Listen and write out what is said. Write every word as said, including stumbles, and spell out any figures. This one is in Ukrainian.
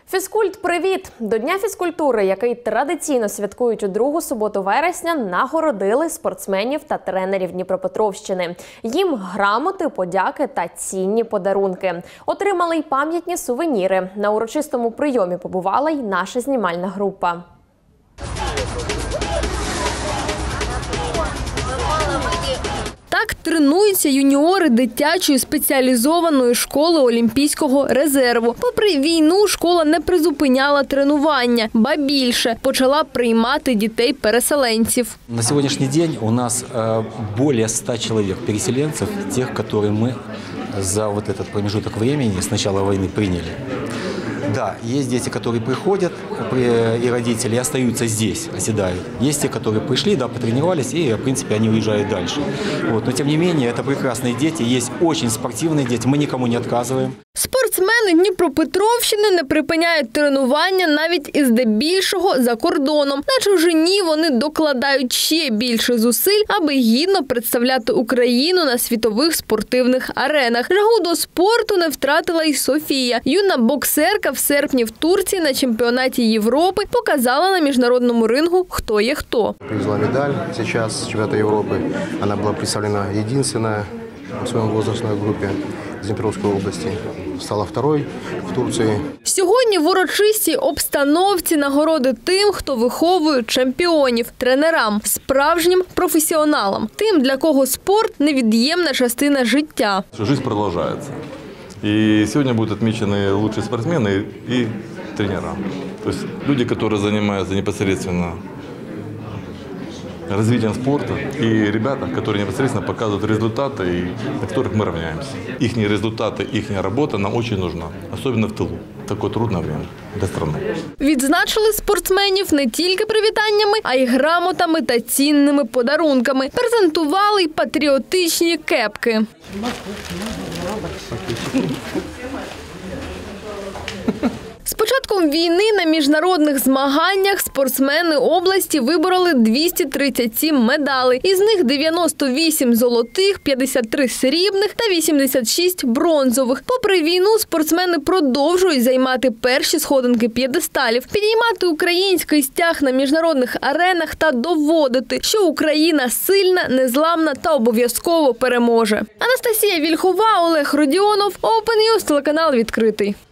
Фізкульт-привіт! До Дня фізкультури, який традиційно святкують у другу суботу вересня, нагородили спортсменів та тренерів Дніпропетровщини. Їм грамоти, подяки та цінні подарунки. Отримали й пам'ятні сувеніри. На урочистому прийомі побувала й наша знімальна група. Так тренуються юніори дитячої спеціалізованої школи Олімпійського резерву. Попри війну, школа не призупиняла тренування, ба більше – почала приймати дітей-переселенців. На сьогоднішній день у нас більше ста чоловік переселенців, тих, які ми за вот этот промежуток времени с начала войны приняли. Да, есть дети, которые приходят, и родители остаются здесь, оседают. Есть те, которые пришли, да, потренировались, и, в принципе, они уезжают дальше. Вот. Но, тем не менее, это прекрасные дети, есть очень спортивные дети, мы никому не отказываем. Спортсмени Дніпропетровщини не припиняють тренування навіть і здебільшого за кордоном. На чужині вони докладають ще більше зусиль, аби гідно представляти Україну на світових спортивних аренах. Жагу до спорту не втратила й Софія. Юна боксерка в серпні в Турції на чемпіонаті Європи показала на міжнародному рингу, хто є хто. Привезла медаль зараз з чемпіонату Європи. Вона була представлена єдина в своєму возрастній групі з Дніпровської області. Стала второй в Турції. Сьогодні в урочистій обстановці нагороди тим, хто виховує чемпіонів, тренерам, справжнім професіоналам. Тим, для кого спорт – невід'ємна частина життя. Життя продовжується. И сегодня будут отмечены лучшие спортсмены и тренера. То есть люди, которые занимаются непосредственно развитием спорта, и ребята, которые непосредственно показывают результаты, и на которых мы равняемся. Их результаты, их работа нам очень нужна, особенно в тылу. Таке трудне время для страны. Відзначили спортсменів не тільки привітаннями, а й грамотами та цінними подарунками. Презентували й патріотичні кепки. З початком війни на міжнародних змаганнях спортсмени області вибороли двісті тридцять сім медалей. Із них дев'яносто вісім золотих, п'ятдесят три срібних та вісімдесят шість бронзових. Попри війну, спортсмени продовжують займати перші сходинки п'єдесталів, підіймати український стяг на міжнародних аренах та доводити, що Україна сильна, незламна та обов'язково переможе. Анастасія Вільхова, Олег Родіонов, Open News, телеканал «Відкритий».